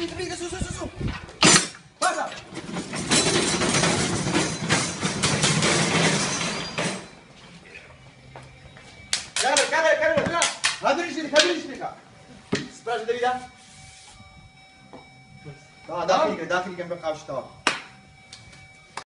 تبريد سو هذا كمل هذا رجلك سبراج ده داخلي جنب القاوش تمام